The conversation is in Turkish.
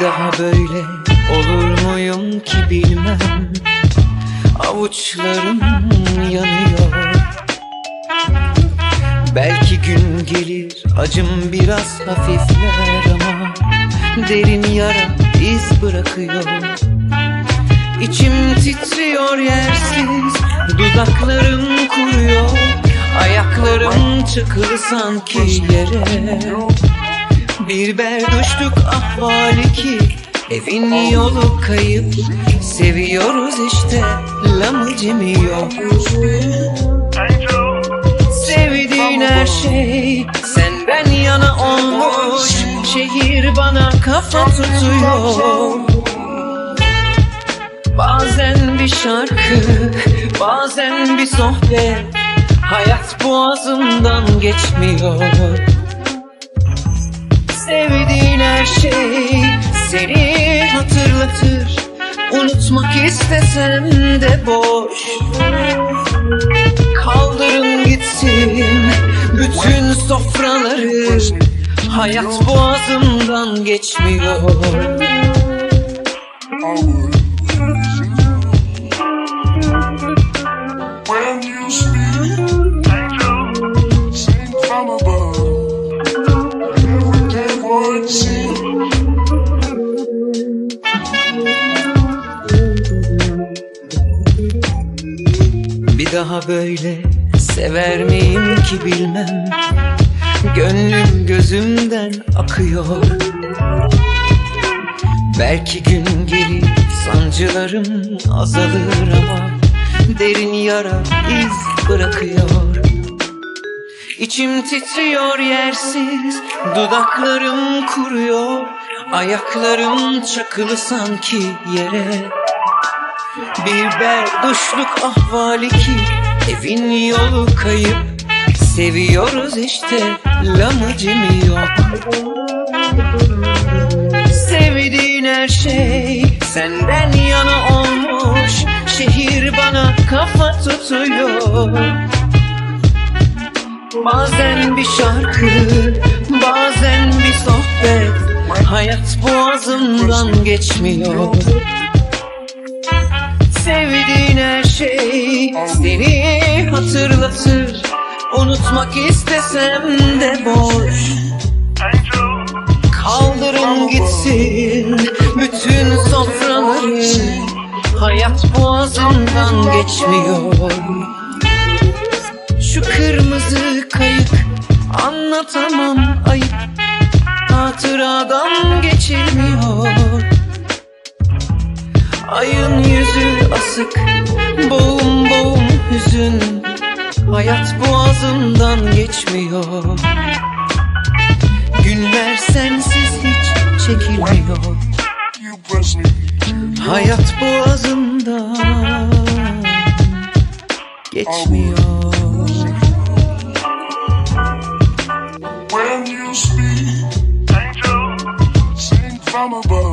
daha böyle olur muyum ki bilmem. Avuçlarım yanıyor. Belki gün gelir acım biraz hafifler ama derin yara iz bırakıyor. İçim titriyor yersiz, dudaklarım kuruyor. Ayaklarım çakılı sanki yere. Bir berduşluk ahvali ki evin yolu kayıp. Seviyoruz işte, lamıcım yok. Sevdiğin her şey senden yana olmuş. Şehir bana kafa tutuyor. Bazen bir şarkı, bazen bir sohbet. Hayat boğazımdan geçmiyor. Sevdiğin her şey seni hatırlatır. Unutmak istesem de boş. Kaldırın gitsin bütün sofraları. Hayat boğazımdan geçmiyor. When you speak, sing from above. Every word sing. Bir daha böyle sever miyim ki bilmem. Gönlüm gözümden akıyor. Belki gün gelir sancılarım azalır ama derin yara iz bırakıyor. İçim titriyor yersiz, dudaklarım kuruyor. Ayaklarım çakılı sanki yere. Bir berduşluk ahvali ki evin yolu kayıp. Seviyoruz işte, lamıcım yok. Sevdiğin her şey senden yana olmuş. Şehir bana kafa tutuyor. Bazen bir şarkı, bazen bir sohbet. Hayat boğazımdan geçmiyor. Sevdiğin her şey seni hatırlatır. Unutmak istesem de boş. Kaldırın gitsin bütün sofraları. Hayat boğazımdan geçmiyor. Şu kırmızı kayık anlatamam ayıp. Hatıradan geçilmiyor. Ayın yüzü asık, boğum boğum hüzün. Hayat boğazımdan geçmiyor. Günler sensiz hiç çekilmiyor. Hayat boğazımdan geçmiyor. When you speak, sing from above.